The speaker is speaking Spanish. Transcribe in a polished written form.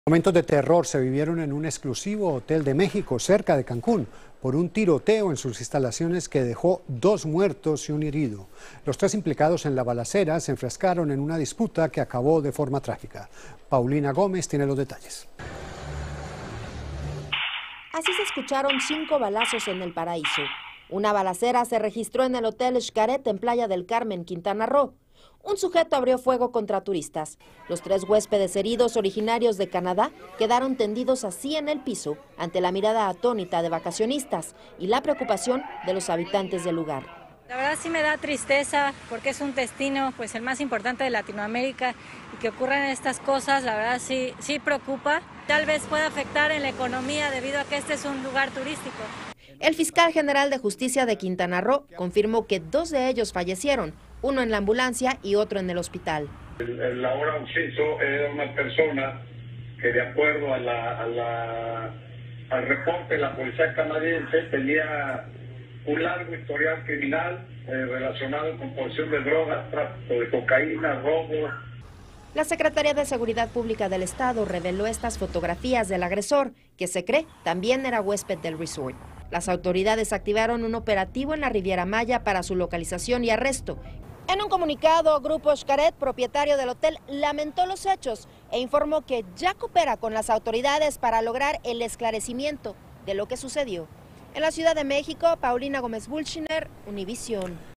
Momentos de terror se vivieron en un exclusivo hotel de México, cerca de Cancún, por un tiroteo en sus instalaciones que dejó 2 muertos y un herido. Los 3 implicados en la balacera se enfrascaron en una disputa que acabó de forma trágica. Paulina Gómez tiene los detalles. Así se escucharon 5 balazos en el Paraíso. Una balacera se registró en el Hotel Xcaret en Playa del Carmen, Quintana Roo. Un sujeto abrió fuego contra turistas. Los 3 huéspedes heridos originarios de Canadá quedaron tendidos así en el piso ante la mirada atónita de vacacionistas y la preocupación de los habitantes del lugar. La verdad sí me da tristeza porque es un destino pues el más importante de Latinoamérica y que ocurran estas cosas, la verdad sí preocupa. Tal vez pueda afectar en la economía debido a que este es un lugar turístico. El fiscal general de justicia de Quintana Roo confirmó que 2 de ellos fallecieron, uno en la ambulancia y otro en el hospital. El ahora occiso era una persona que de acuerdo al reporte de la policía canadiense tenía un largo historial criminal relacionado con posesión de drogas, tráfico de cocaína, robo. La Secretaría de Seguridad Pública del Estado reveló estas fotografías del agresor, que se cree también era huésped del resort. Las autoridades activaron un operativo en la Riviera Maya para su localización y arresto. En un comunicado, Grupo Xcaret, propietario del hotel, lamentó los hechos e informó que ya coopera con las autoridades para lograr el esclarecimiento de lo que sucedió. En la Ciudad de México, Paulina Gómez Bulchiner, Univisión.